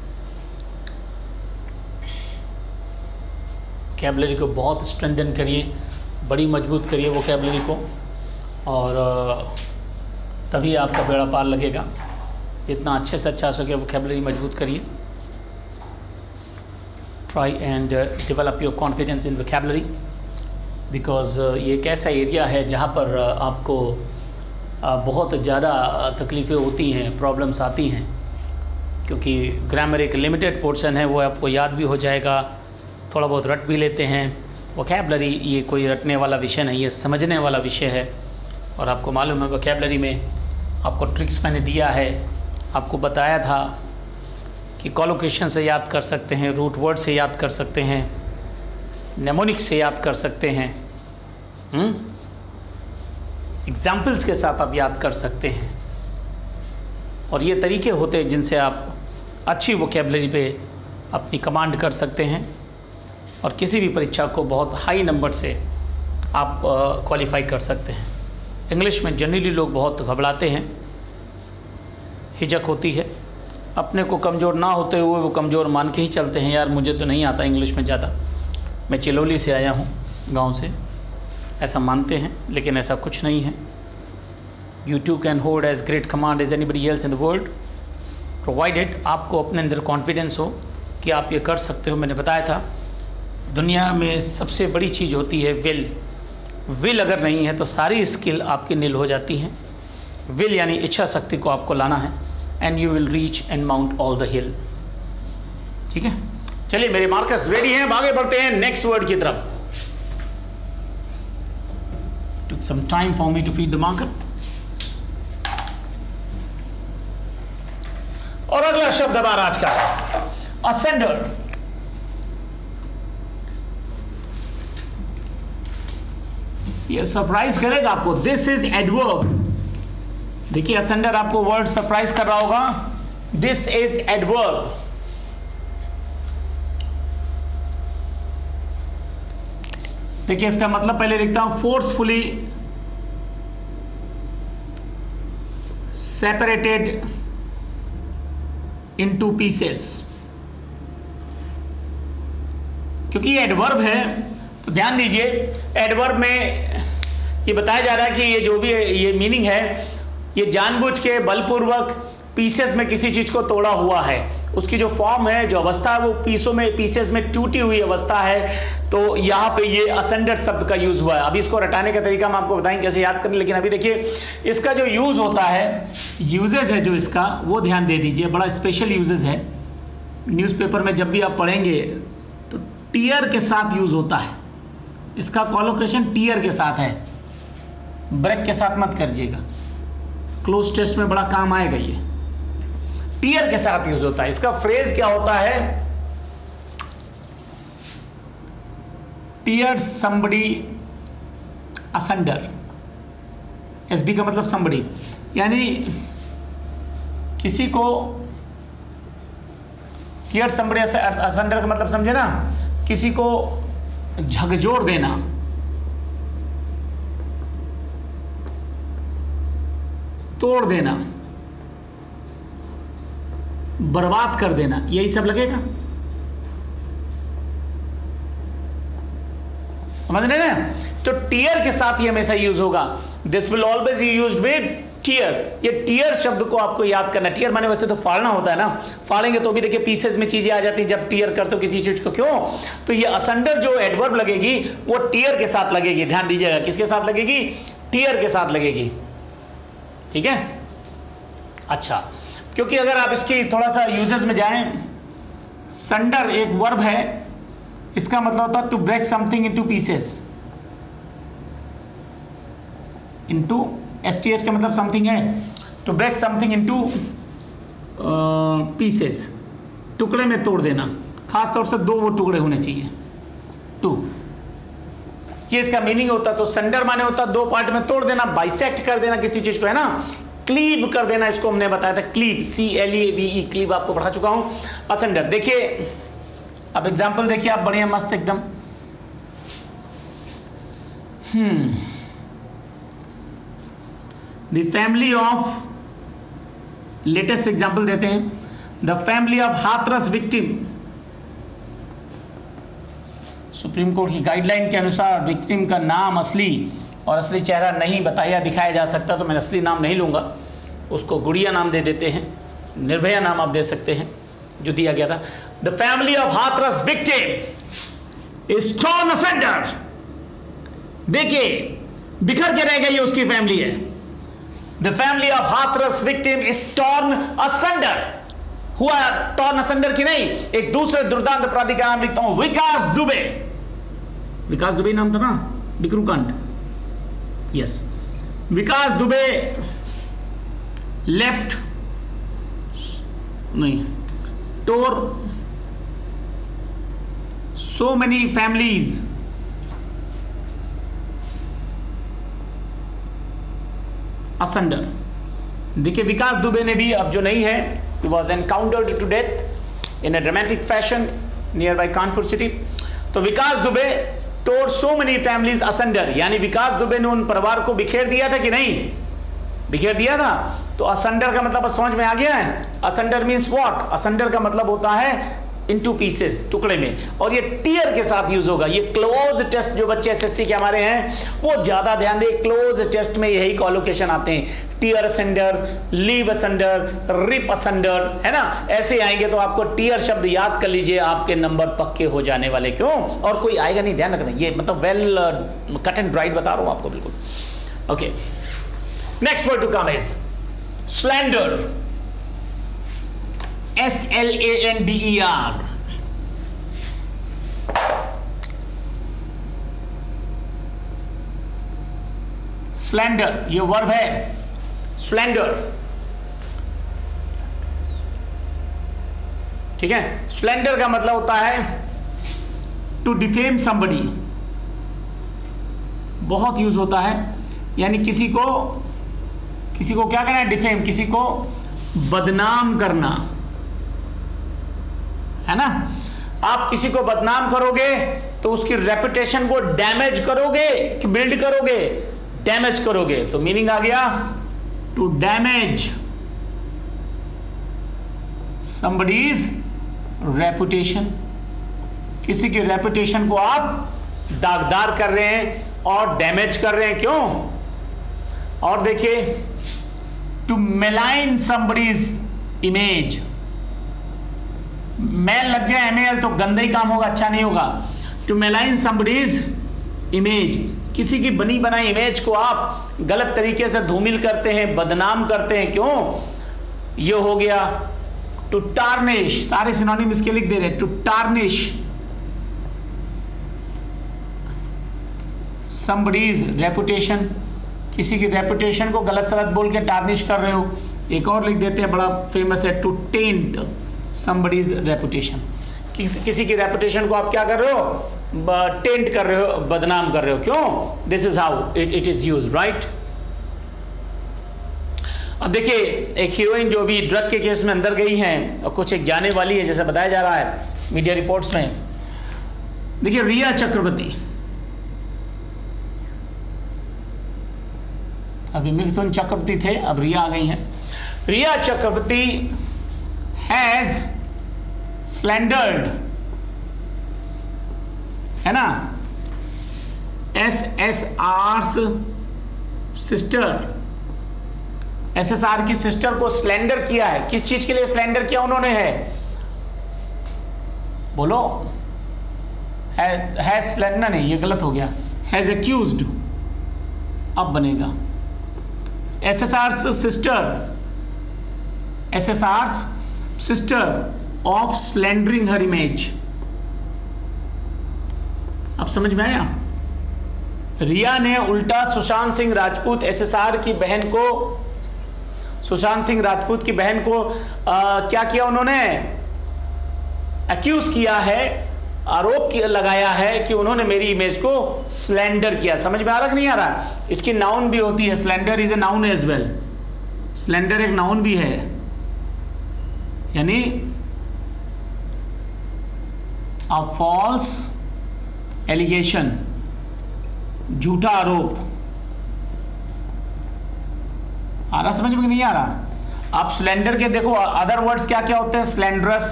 वोकैबुलरी को बहुत स्ट्रेंथन करिए, बड़ी मजबूत करिए वोकैबुलरी को, और तभी आपका बेड़ा पार लगेगा। जितना अच्छे से अच्छा सके वोकैबुलरी मजबूत करिए। Try and develop your confidence in vocabulary, because ये एक ऐसा एरिया है जहाँ पर आपको बहुत ज़्यादा तकलीफ़ें होती हैं, प्रॉब्लम्स आती हैं, क्योंकि ग्रामर एक लिमिटेड पोर्शन है, वो आपको याद भी हो जाएगा, थोड़ा बहुत रट भी लेते हैं। वोकैबुलरी ये कोई रटने वाला विषय नहीं, ये समझने वाला विषय है। और आपको मालूम है वोकैबुलरी में आपको ट्रिक्स मैंने दिया है, आपको बताया था कि कोलोकेशन से याद कर सकते हैं, रूट वर्ड से याद कर सकते हैं, नेमोनिक्स से याद कर सकते हैं, एग्जाम्पल्स के साथ आप याद कर सकते हैं। और ये तरीके होते हैं जिनसे आप अच्छी वोकैबुलरी पे अपनी कमांड कर सकते हैं और किसी भी परीक्षा को बहुत हाई नंबर से आप क्वालिफाई कर सकते हैं। इंग्लिश में जनरली लोग बहुत घबराते हैं, हिचक होती है, अपने को कमज़ोर ना होते हुए वो कमज़ोर मान के ही चलते हैं। यार मुझे तो नहीं आता इंग्लिश में ज़्यादा, मैं चिलौली से आया हूँ, गांव से, ऐसा मानते हैं, लेकिन ऐसा कुछ नहीं है। You too can hold as great command as anybody else in the world, provided आपको अपने अंदर कॉन्फिडेंस हो कि आप ये कर सकते हो। मैंने बताया था दुनिया में सबसे बड़ी चीज़ होती है विल अगर नहीं है तो सारी स्किल आपकी नील हो जाती हैं। विल यानी इच्छा शक्ति को आपको लाना है, and you will reach and mount all the hill. ठीक है, चलिए मेरे मार्कर्स रेडी हैं, आगे बढ़ते हैं नेक्स्ट वर्ड की तरफ। Took some time for me to feed the marker. और अगला शब्द हमारा आज का है असेंडर। ये सरप्राइज करेगा आपको। This is adverb. देखिए असेंडर आपको वर्ड सरप्राइज कर रहा होगा। This is adverb. देखिए इसका मतलब पहले लिखता हूं, फोर्सफुली सेपरेटेड इनटू पीसेस। क्योंकि ये एडवर्ब है तो ध्यान दीजिए, एडवर्ब में ये बताया जा रहा है कि ये जो भी ये मीनिंग है, ये जानबूझ के बलपूर्वक पीसेस में किसी चीज को तोड़ा हुआ है। उसकी जो फॉर्म है, जो अवस्था है, वो पीसेस में टूटी हुई अवस्था है। तो यहाँ पे ये असेंडर शब्द का यूज हुआ है। अभी इसको रटाने का तरीका हम आपको बताएंगे कैसे याद करें, लेकिन अभी देखिए इसका जो यूज होता है, यूजेज है जो इसका, वो ध्यान दे दीजिए, बड़ा स्पेशल यूजेज है। न्यूज़पेपर में जब भी आप पढ़ेंगे तो टीयर के साथ यूज होता है। इसका कॉलोकेशन टीयर के साथ है, ब्रेक के साथ मत करिएगा, क्लोज टेस्ट में बड़ा काम आएगा। ये टीयर के साथ यूज होता है। इसका फ्रेज क्या होता है? Tier somebody असंडर। एसबी का मतलब समबडी, यानी किसी को, टीयर समबडी असंडर का मतलब समझे ना, किसी को झकझोर देना, तोड़ देना, बर्बाद कर देना, यही सब लगेगा। समझ रहे ना? तो टीयर के साथ ये हमेशा यूज होगा। This will always used with tear. ये टीयर शब्द को आपको याद करना। टीयर माने वैसे तो फाड़ना होता है ना, फाड़ेंगे तो भी देखिए पीसेस में चीजें आ जाती है जब टीयर करते हो किसी चीज को। क्यों? तो ये असंडर जो एडवर्ब लगेगी वो टीयर के साथ लगेगी। ध्यान दीजिएगा, किसके साथ लगेगी? टीयर के साथ लगेगी। ठीक है, अच्छा, क्योंकि अगर आप इसकी थोड़ा सा यूजेस में जाएं, संडर एक वर्ब है, इसका मतलब होता है to break something into pieces. Into STH का मतलब समथिंग है, to break something into pieces, टुकड़े में तोड़ देना। खास तौर से दो वो टुकड़े होने चाहिए, टू, ये इसका मीनिंग होता। तो संडर माने होता दो पार्ट में तोड़ देना, बाइसेक्ट कर देना किसी चीज को, है ना, क्लीव कर देना, इसको हमने बताया था क्लीव, CLEVE, क्लीव आपको पढ़ा चुका हूं। असंडर देखिए, अब एग्जांपल देखिए आप, बढ़िया मस्त एकदम। The family of, latest example देते हैं, the family of Hathras victim. Supreme Court की गाइडलाइन के अनुसार विक्टिम का नाम असली और असली चेहरा नहीं बताया दिखाया जा सकता, तो मैं असली नाम नहीं लूंगा, उसको गुड़िया नाम दे देते हैं, निर्भया नाम आप दे सकते हैं जो दिया गया था। The family of Hathras victim is torn asunder. देखिए बिखर के रह गई उसकी फैमिली है। The family of Hathras victim is torn asunder. हुआ टॉर्न असंडर की नहीं, एक दूसरे दुर्दांत अपराधी का नाम लिखता हूं, विकास दुबे। विकास दुबे नाम था ना, बिक्रूकांड, यस। विकास दुबे लेफ्ट नहीं, टोर सो मेनी फैमिलीज असंडर। देखिए विकास दुबे ने भी, अब जो नहीं है, he was encountered to death in a dramatic fashion nearby Kanpur city. तो Vikas Dubey tore so many families asunder, यानी विकास दुबे ने उन परिवार को बिखेर दिया था कि नहीं? बिखेर दिया था। तो असंडर का मतलब समझ में आ गया है? असंडर मीन्स व्हाट? असंडर का मतलब होता है इनटू पीसेस, टुकड़े में, और ये टीयर के साथ यूज होगा। ये क्लोज टेस्ट जो बच्चे एसएससी के हमारे हैं वो ज्यादा ध्यान दें, क्लोज टेस्ट में यही कॉलोकेशन आते हैं, tear asunder, leave asunder, rip asunder, है ना, ऐसे आएंगे। तो आपको टीयर शब्द याद कर लीजिए, आपके नंबर पक्के हो जाने वाले। क्यों? और कोई आएगा नहीं, ध्यान रखना, ये मतलब वेल कट एंड ड्राइड बता रहा हूं आपको, बिल्कुल। Okay, next word to come is slander, SLANDER। Slander ये वर्ब है, स्लैंडर, ठीक है। स्लैंडर का मतलब होता है टू डिफेम समबडी, बहुत यूज होता है, यानी किसी को क्या करना है? डिफेम, किसी को बदनाम करना, है ना। आप किसी को बदनाम करोगे तो उसकी रेपुटेशन को डैमेज करोगे कि बिल्ड करोगे? डैमेज करोगे। तो मीनिंग आ गया टू डैमेज somebody's reputation, किसी की रेपुटेशन को आप दागदार कर रहे हैं और डैमेज कर रहे हैं। क्यों? और देखिए, टू मेलाइन somebody's इमेज, मैल लग गया MAL तो गंदा ही काम होगा, अच्छा नहीं होगा। टू मेलाइन somebody's इमेज, किसी की बनी बनाई इमेज को आप गलत तरीके से धूमिल करते हैं, बदनाम करते हैं। क्यों? ये हो गया टू टार्निश, सारे सिनोनिम इसके लिख दे रहे हैं। टू टार्निश somebody's रेपुटेशन, किसी की रेपुटेशन को गलत सलत बोल के टार्निश कर रहे हो। एक और लिख देते हैं, बड़ा फेमस है, टू टेंट somebody's रेपुटेशन, किसी की रेपुटेशन को आप क्या कर रहे हो? टेंट कर रहे हो, बदनाम कर रहे हो। क्यों? This is how it is use, right. अब देखिए, एक हीरोइन जो भी ड्रग के केस में अंदर गई हैं और कुछ एक जाने वाली है, जैसे बताया जा रहा है मीडिया रिपोर्ट्स में। देखिए, रिया चक्रवर्ती, अभी मिथुन चक्रवर्ती थे, अब रिया आ गई हैं। रिया चक्रवर्ती हैज स्लैंडर्ड, है ना, SSR's सिस्टर, SSR की सिस्टर को स्लैंडर किया है। किस चीज के लिए स्लैंडर किया उन्होंने? है, बोलो, है स्लैंडर नहीं, ये गलत हो गया, हैज एक्यूज्ड, अब बनेगा SSR's sister of slandering her image. अब समझ में आया? रिया ने उल्टा सुशांत सिंह राजपूत, SSR की बहन को, सुशांत सिंह राजपूत की बहन को क्या किया उन्होंने? एक्यूज किया है, आरोप लगाया है कि उन्होंने मेरी इमेज को स्लैंडर किया। समझ में आ रहा कि नहीं आ रहा? इसकी नाउन भी होती है, slander is a noun as well, slander एक नाउन भी है, यानी अ फॉल्स एलिगेशन, झूठा आरोप। आ रहा समझ में कि नहीं आ रहा? आप स्लैंडर के देखो अदर वर्ड्स क्या क्या होते हैं। स्लैंडरस,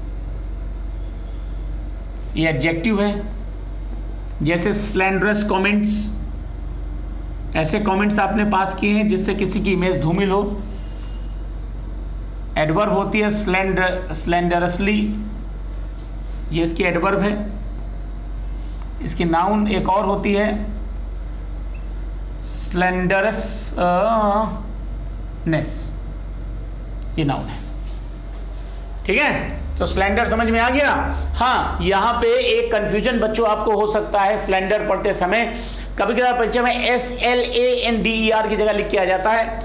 ये एडजेक्टिव है, जैसे स्लैंडरस कमेंट्स, ऐसे कमेंट्स आपने पास किए हैं जिससे किसी की इमेज धूमिल हो। एडवर्ब होती है स्लैंडरसली, ये इसकी एडवर्ब है। इसकी नाउन एक और होती है स्लैंडरसनेस, ये नाउन है। ठीक है, तो स्लैंडर समझ में आ गया। हाँ, यहां पे एक कंफ्यूजन बच्चों आपको हो सकता है स्लैंडर पढ़ते समय। कभी कभार परीक्षा में SLANDER की जगह लिख के आ जाता है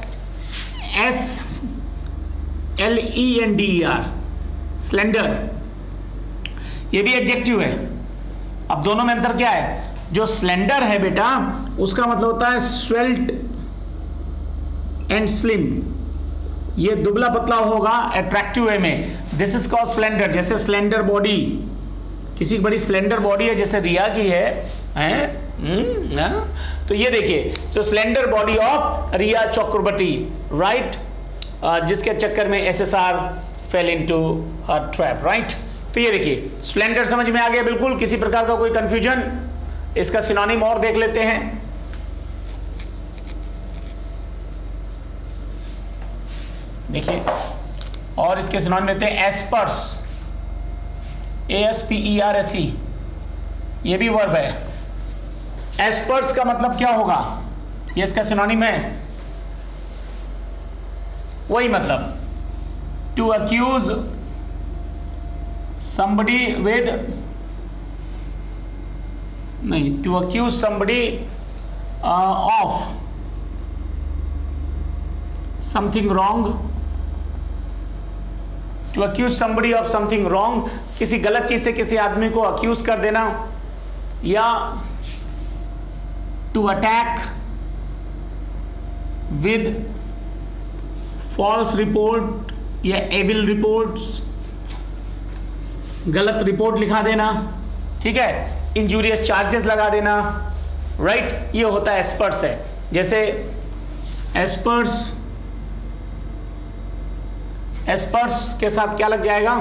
SLENDER, स्लैंडर, ये भी एडजेक्टिव है। अब दोनों में अंतर क्या है? जो स्लेंडर है बेटा, उसका मतलब होता है स्वेल्ट एंड स्लिम, ये दुबला पतला होगा अट्रैक्टिव वे में। This is called slender. जैसे स्लेंडर बॉडी, किसी की बड़ी स्लेंडर बॉडी है, जैसे रिया की है, तो ये देखिए, so slender body of Riya Chakraborty, right, जिसके चक्कर में SSR fell into her trap, right. तो ये देखिए, स्प्लेंडर समझ में आ गया बिल्कुल, किसी प्रकार का कोई कंफ्यूजन। इसका सिनोनिम और देख लेते हैं। देखिए, और इसके सिनोनिम लेते हैं एस्पर्स, ASPERSE, ये भी वर्ब है। एस्पर्स का मतलब क्या होगा? ये इसका सिनोनिम है, वही मतलब टू अक्यूज somebody with, नहीं, to accuse somebody of something wrong, to accuse somebody of something wrong, किसी गलत चीज से किसी आदमी को अक्यूज कर देना, या to attack with false report या evil reports, गलत रिपोर्ट लिखा देना, ठीक है, इंजूरियस चार्जेस लगा देना, राइट, ये होता है एस्पर्स है। जैसे एस्पर्स एस्पर्स के साथ क्या लग जाएगा?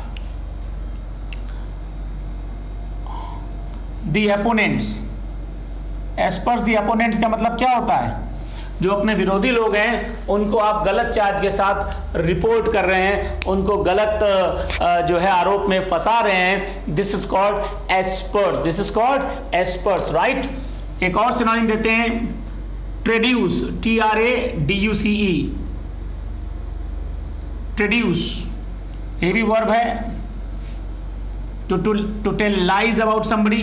दी अपोनेंट्स। एस्पर्स दी अपोनेंट्स का मतलब क्या होता है? जो अपने विरोधी लोग हैं उनको आप गलत चार्ज के साथ रिपोर्ट कर रहे हैं, उनको गलत जो है आरोप में फंसा रहे हैं। This is called asperse, this is called asperse, right. एक और सिनोनिम देते हैं, ट्रेड्यूस, TRADUCE, ट्रेड्यूस, ये भी वर्ब है। To tell lies about somebody,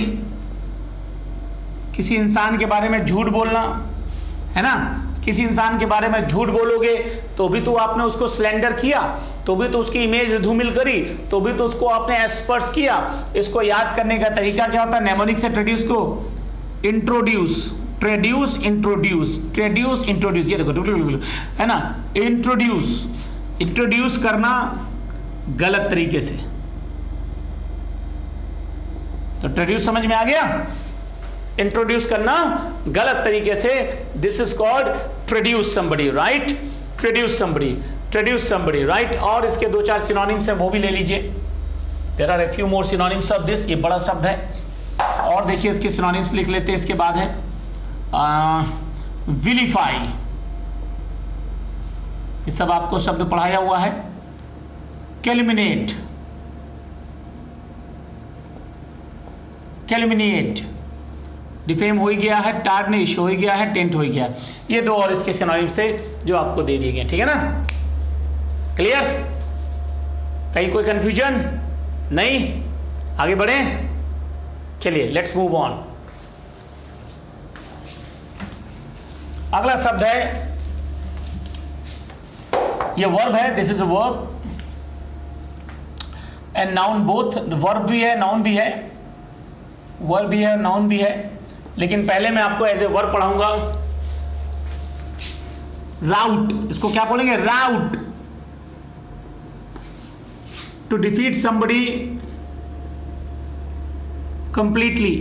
किसी इंसान के बारे में झूठ बोलना, है ना। किसी इंसान के बारे में झूठ बोलोगे तो भी तो आपने उसको स्लेंडर किया, तो भी तो उसकी इमेज धूमिल करी, तो भी तो उसको आपने एस्पर्स किया। इसको याद करने का तरीका क्या होता है? नेमोनिक से ट्रेड्यूस को introduce, traduce introduce, traduce introduce, ये देखो है ना। इंट्रोड्यूस, इंट्रोड्यूस करना गलत तरीके से, तो ट्रेड्यूस समझ में आ गया? इंट्रोड्यूस करना गलत तरीके से, this is called traduce somebody, right. Traduce somebody, traduce somebody, right. और इसके 2-4 सिनोनिम्स हैं, वो भी ले लीजिए। There are a few more synonyms of this, ये बड़ा शब्द है। और देखिए इसके सिनोनिम्स लिख लेते हैं। इसके बाद है विलीफाई, ये सब आपको शब्द पढ़ाया हुआ है। कैलमिनेट, कैलमिनेट, डिफेम हो ही गया है, टार्निश हो ही गया है, टेंट हो ही गया। ये 2 और इसके सिनोनिम्स थे जो आपको दे दिए गए, ठीक है ना। क्लियर? कहीं कोई कंफ्यूजन नहीं? आगे बढ़े, चलिए लेट्स मूव ऑन। अगला शब्द है, ये वर्ब है, this is a verb and noun both. Verb भी है, नाउन भी है, वर्ब भी है, नाउन भी है। लेकिन पहले मैं आपको एज ए वर्ब पढ़ाऊंगा। राउट, इसको क्या बोलेंगे? Rout, to defeat somebody completely,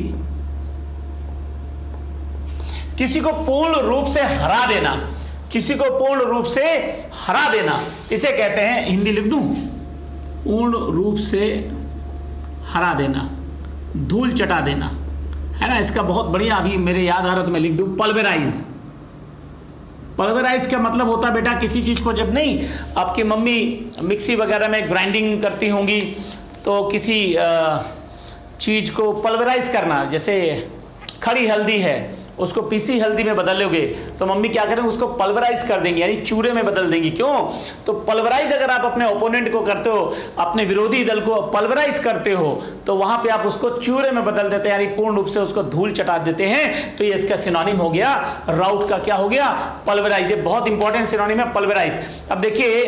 किसी को पूर्ण रूप से हरा देना, किसी को पूर्ण रूप से हरा देना, इसे कहते हैं, हिंदी लिख दूं, पूर्ण रूप से हरा देना, धूल चटा देना, है ना। इसका बहुत बढ़िया, अभी मेरे याद आ रहा तो मैं लिख दूं, पल्वराइज। पल्वराइज का मतलब होता है बेटा, किसी चीज को, जब नहीं आपकी मम्मी मिक्सी वगैरह में ग्राइंडिंग करती होंगी तो किसी चीज को पल्वराइज करना, जैसे खड़ी हल्दी है उसको पीसी हल्दी में बदलोगे तो मम्मी क्या करेंगे? उसको पल्वराइज कर देंगे, यानी चूरे में बदल देंगी। क्यों? तो पल्वराइज अगर आप अपने ओपोनेंट को करते हो, अपने विरोधी दल को पल्वराइज करते हो, तो वहां पे आप उसको चूरे में बदल देते हैं, यानी पूर्ण रूप से उसको धूल चटा देते हैं। तो ये इसका सिनोनिम हो गया, राउट का क्या हो गया? पल्वराइज। ये बहुत इंपॉर्टेंट सिनोनिम है, पल्वराइज। अब देखिए,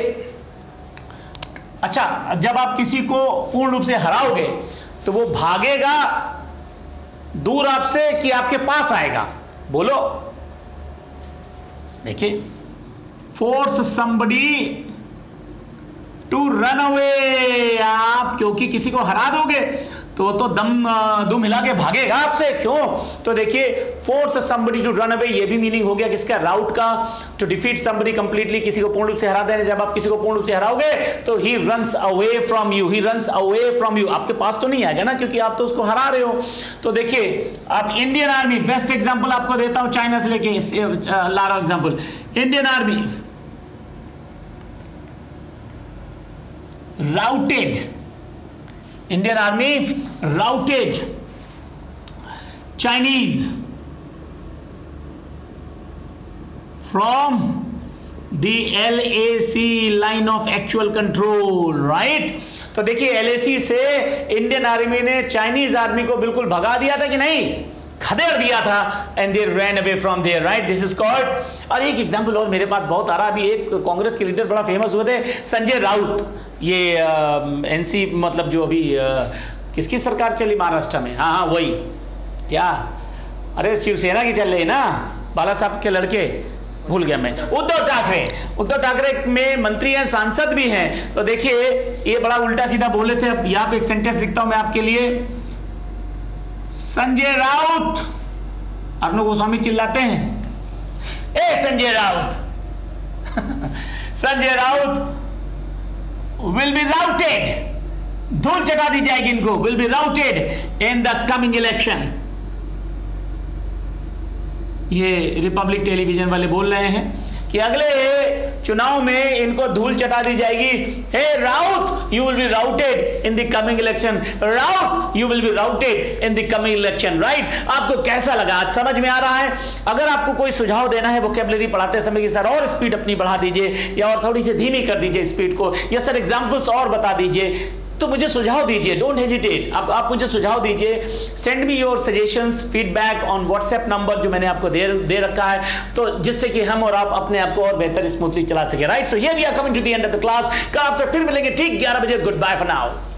अच्छा, जब आप किसी को पूर्ण रूप से हराओगे तो वो भागेगा दूर आपसे कि आपके पास आएगा? बोलो। देखिए, force somebody to run away. आप क्योंकि किसी को हरा दोगे तो दम हिला के भागेगा आपसे। क्यों? तो देखिए, force somebody to run away, ये भी मीनिंग हो गया किसका? राउट का। टू डिफीट समबडी कंप्लीटली, किसी को पूर्ण रूप से हरा देने। जब आप किसी को पूर्ण रूप से हराओगे तो he runs away from you, he runs away from you, आपके पास तो नहीं आएगा ना, क्योंकि आप तो उसको हरा रहे हो। तो देखिए, आप इंडियन आर्मी, बेस्ट एग्जांपल आपको देता हूं, चाइना से लेके ला रहा हूं example. Indian army routed, Indian army routed Chinese from the LAC line of actual control, right? तो देखिए, LAC से इंडियन आर्मी ने चाइनीज आर्मी को बिल्कुल भगा दिया था कि नहीं? खदेड़ दिया था। And they ran away from there, right? This is called. और एक एग्जांपल और मेरे पास बहुत आ रहा, अभी एक कांग्रेस के लीडर बड़ा फेमस हुए थे, संजय राउत। ये एनसी मतलब जो अभी किसकी सरकार चली महाराष्ट्र में? हाँ हाँ, वही। क्या? अरे शिवसेना की चल रही ना, बाला साहब के लड़के, भूल गया मैं, उद्धव ठाकरे। उद्धव ठाकरे में मंत्री हैं, सांसद भी हैं। तो देखिए, ये बड़ा उल्टा सीधा बोले थे। अब यहाँ पे एक सेंटेंस लिखता हूं मैं आपके लिए। संजय राउत, अर्णव गोस्वामी चिल्लाते हैं, ए Sanjay Raut Sanjay Raut will be routed, धूल चटा दी जाएगी इनको, will be routed in the coming election. ये रिपब्लिक टेलीविजन वाले बोल रहे हैं कि अगले चुनाव में इनको धूल चटा दी जाएगी। Hey Raut, you will be routed in the coming election, Raut you will be routed in the coming election, right. आपको कैसा लगा, आज समझ में आ रहा है? अगर आपको कोई सुझाव देना है वोकैबुलरी पढ़ाते समय कि सर और स्पीड अपनी बढ़ा दीजिए या और थोड़ी सी धीमी कर दीजिए स्पीड को, या सर एग्जाम्पल्स और बता दीजिए, तो मुझे सुझाव दीजिए, डोंट हेजिटेट, आप मुझे सुझाव दीजिए। Send me your suggestions, feedback on WhatsApp number जो मैंने आपको दे रखा है, तो जिससे कि हम और आप अपने आप को और बेहतर स्मूथली चला सके, right. So here we are coming to the end of the class. कल आपसे फिर मिलेंगे ठीक 11 बजे। Goodbye for now.